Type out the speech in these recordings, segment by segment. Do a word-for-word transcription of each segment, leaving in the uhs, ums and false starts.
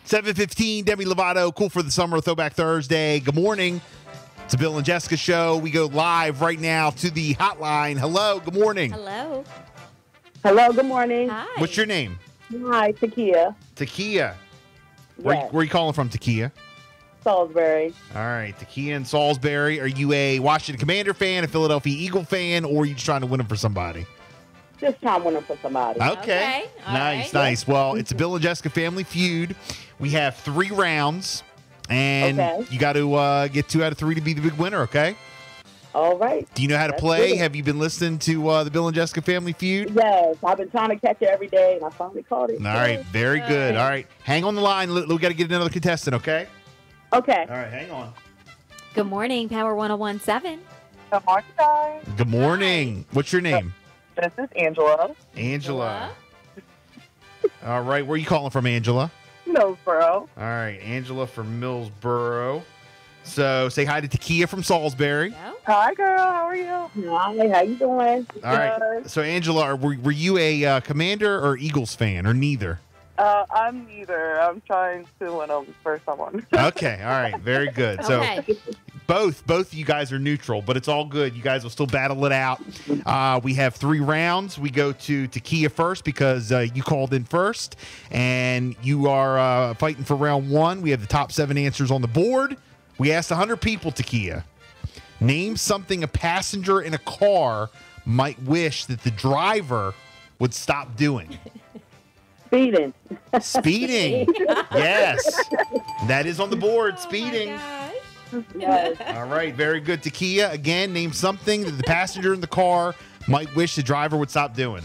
seven fifteen, Demi Lovato, Cool for the Summer, Throwback Thursday. Good morning. It's a Bill and Jessica show. We go live right now to the hotline. Hello, good morning. Hello. Hello, good morning. Hi. What's your name? Hi, Takia. Takia. Where, Yes. where are you calling from, Takia? Salisbury. All right, Takia in Salisbury. Are you a Washington Commander fan, a Philadelphia Eagle fan, or are you just trying to win them for somebody? Just trying to win them for somebody. Okay. Okay, all Nice, right. nice. Well, it's a Bill and Jessica Family Feud. We have three rounds, and Okay. you got to uh, get two out of three to be the big winner, okay? All right. Do you know how to Let's play? do it. Have you been listening to uh, the Bill and Jessica Family Feud? Yes, I've been trying to catch it every day, and I finally caught it. All right, very All good. right. All right, hang on the line. We got to get another contestant, okay? Okay. All right, hang on. Good morning, Power one oh one seven. Good morning, guys. Good morning. What's your name? This is Angela. Angela. All right, where are you calling from, Angela? Millsboro. All right, Angela from Millsboro. So say hi to Takia from Salisbury. No? Hi, girl. How are you? Hi, how you doing? All right. So Angela, are, were, were you a uh, Commander or Eagles fan, or neither? Uh, I'm neither. I'm trying to win them for someone. Okay. All right. Very good. So Okay. both both of you guys are neutral, but it's all good. You guys will still battle it out. Uh, we have three rounds. We go to Takia first because uh, you called in first, and you are uh, fighting for round one. We have the top seven answers on the board. We asked one hundred people, Takia. Name something a passenger in a car might wish that the driver would stop doing. Speeding. Speeding. Yes. That is on the board. Speeding. Oh Yes. All right. Very good. Takia, again, name something that the passenger in the car might wish the driver would stop doing.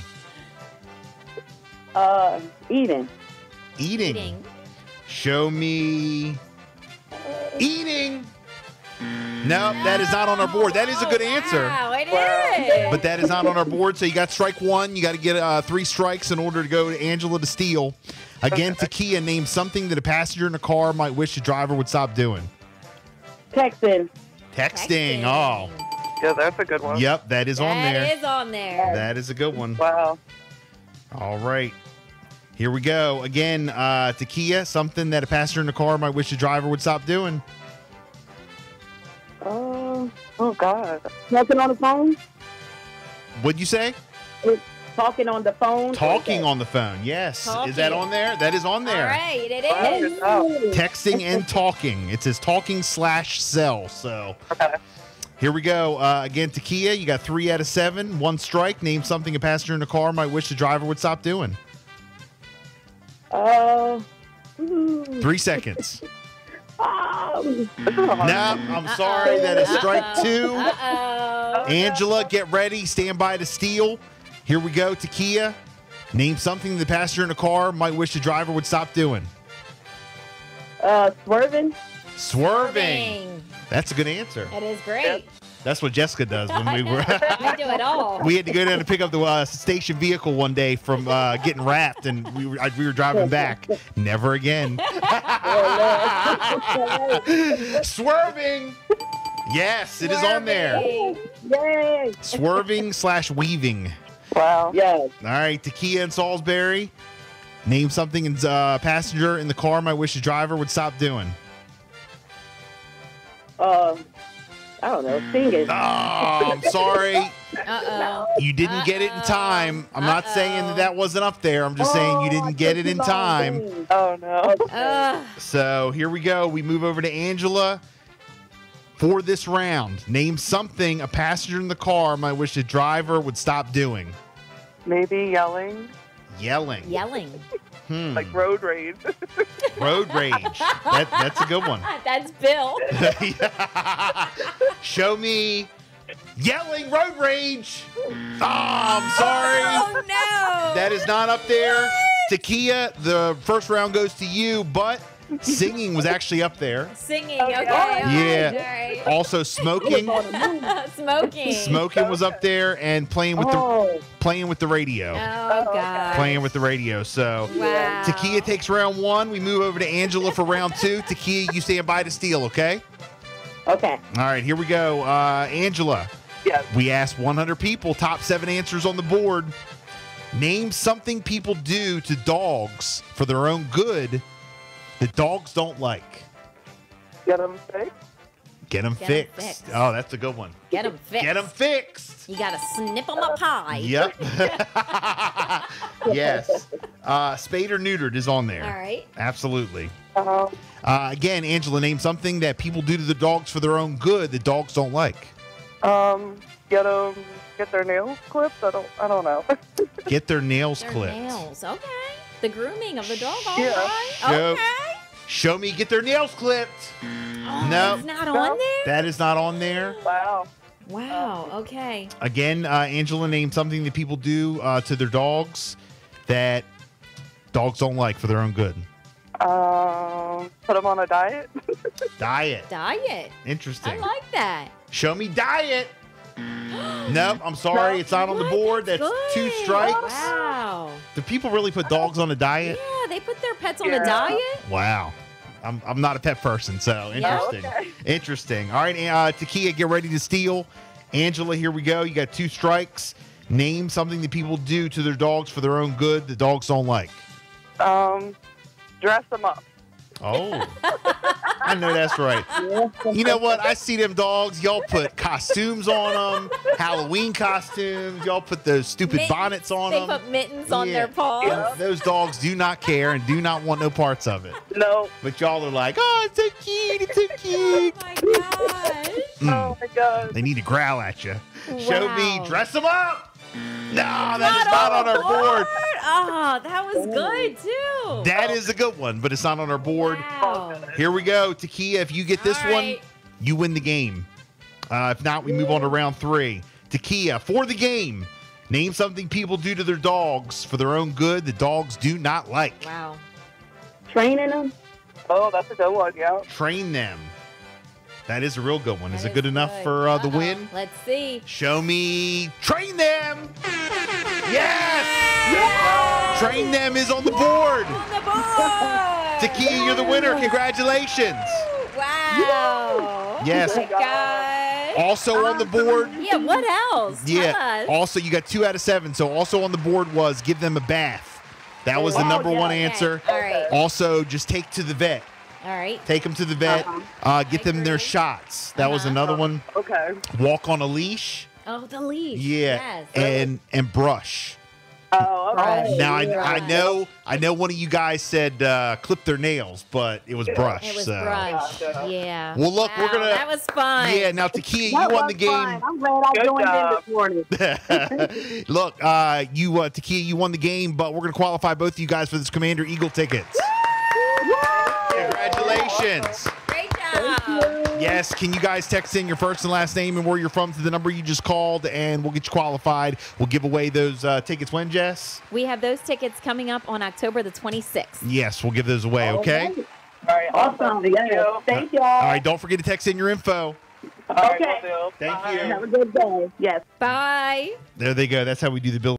Uh, eating. Eating. Eating. Show me eating. No, that is not on our board. That is a good Oh, answer. Wow, it Wow. is. But that is not on our board. So you got strike one. You got to get uh, three strikes in order to go to Angela to steal. Again, Takia, name something that a passenger in a car might wish the driver would stop doing. Texting. Texting. Oh, Yeah, that's a good one. yep, that is on there. That is on there. That is a good one. Wow. All right. Here we go. Again, uh, Takia, something that a passenger in the car might wish the driver would stop doing. Uh, Oh, God. talking on the phone. What'd you say? Talking on the phone. Talking on the phone. Yes. Is that Talking. on there? That is on All there. right, it Wow, is. good job. Texting and talking. It says talking slash cell. So Okay. here we go. Uh, again, Takia, you got three out of seven. One strike. Name something a passenger in the car might wish the driver would stop doing. Uh, ooh. Three seconds. Um, This is a hard No, one. I'm sorry. That is strike two. Uh-oh. Angela, get ready. Stand by to steal. Here we go, Takia. Name something the passenger in the car might wish the driver would stop doing. uh, swerving. Swerving. That's a good answer. That is great. That's what Jessica does when we were. We do it all. We had to go down to pick up the uh, station vehicle one day from uh, getting wrapped, and we were, we were driving back. Never again. Swerving. Yes, it is on there. Yay. Swerving slash weaving. Wow. Yes. All right, Takia and Salisbury. Name something a uh, passenger in the car might wish the driver would stop doing. Uh, I don't know. Singing. Oh, I'm sorry. Uh-oh. You didn't get it in time. I'm not saying that Uh-oh. that wasn't up there. I'm just saying you didn't get it in time. Oh, no. Ugh. So here we go. We move over to Angela for this round. Name something a passenger in the car might wish the driver would stop doing. Maybe yelling, Yelling. Yelling. Hmm. like road rage. Road rage. That, that's a good one. That's Bill. Show me yelling road rage. Oh, I'm sorry. Oh, no. That is not up there. Takia, the first round goes to you, but singing was actually up there. Singing. Okay. Okay. all right, Yeah. All Also smoking. right. Smoking. Smoking was up there, and playing with the Oh, playing with the radio. Oh, God. Playing with the radio. So Wow. Takia takes round one. We move over to Angela for round two. Takia, you stand by to steal, okay? okay. All right, here we go. Uh, Angela, Yes. we asked one hundred people, top seven answers on the board. Name something people do to dogs for their own good the dogs don't like. Get them fixed. Get them Get 'em fixed. fixed. Oh, that's a good one. Get them fixed. Get them fixed. You gotta snip them a pie. Yep. Yes. Uh, spayed or neutered is on there. All right. Absolutely. Uh, Uh, again, Angela, name something that people do to the dogs for their own good that dogs don't like. um, get them, get their nails clipped. I don't, I don't know. Get their nails Their clipped. nails. Okay. The grooming of the dog. All Yeah. right. Show- Okay. Show me get their nails clipped. Oh, No. It's not on there? That is not on there. Wow. Wow. Okay. Again, uh, Angela, name something that people do uh, to their dogs that dogs don't like for their own good. Um, put them on a diet. Diet. Diet. Interesting. I like that. Show me diet. Nope, I'm sorry. It's not on the What? board. That's That's two good. strikes. Wow. Do people really put dogs on a diet? Yeah, they put their pets on Yeah. a diet. Wow. I'm, I'm not a pet person, so Yeah. interesting. Okay. Interesting. All right, uh, Takia, get ready to steal. Angela, here we go. You got two strikes. Name something that people do to their dogs for their own good the dogs don't like. Um, dress them up. Oh, I know that's right. You know what? I see them dogs. Y'all put costumes on them, Halloween costumes. Y'all put those stupid Mittens. bonnets on They them. put mittens on Yeah. their paws. Yeah. Those dogs do not care and do not want no parts of it. No. But y'all are like, oh, it's so cute. It's so Oh cute. my gosh. Mm. Oh my God. They need to growl at you. Show me, Wow. dress them up. No, that is not on our board. Oh, that was good too. That is a good one, but it's not on our board. Wow. Here we go. Takia, if you get this All one, right. you win the game. Uh, if not, we move on to round three. Takia, for the game, name something people do to their dogs for their own good the dogs do not like. Wow. Training them. Oh, that's a good one. Yeah. Train them. That is a real good one. Is That it good enough good. for uh, the Uh-oh. win? Let's see. Show me. Train them. Yes. Train them is on the board. On the board. Takia, you're the winner. Congratulations. Wow. Yes. Oh my gosh. Also on the board. Yeah, what else? Tell Yeah. us. Also, you got two out of seven. So also on the board was give them a bath. That was the Oh, number yeah, one Okay. answer. All right. Also, just take to the vet. All right. Take them to the vet. Uh-huh. Uh, get I them their agree. shots. That was Uh-huh. another one. Okay. Walk on a leash. Oh, the leash. Yeah. Yes. And and brush. Oh, okay. Oh, Now I, yeah. I know I know one of you guys said uh, clip their nails, but it was brush. It was so. brush. Gotcha. Yeah. Well, look, we're Wow, gonna- That was fun. Yeah. Now Takia, you That won was the game. fine. I'm glad I Good joined job. in this morning. Look, uh, you uh, Takia, you won the game, but we're gonna qualify both of you guys for this Commander Eagle tickets. Congratulations. Great job. Yes, can you guys text in your first and last name and where you're from to the number you just called, and we'll get you qualified. We'll give away those uh, tickets when, Jess? We have those tickets coming up on October the twenty-sixth. Yes, we'll give those away, okay? All right. All right. Awesome. Thank Yeah. you. Thank y'all. All right, don't forget to text in your info. All right, Okay. will do. Thank Bye. you. Have a good day. Yes. Bye. There they go. That's how we do the bill.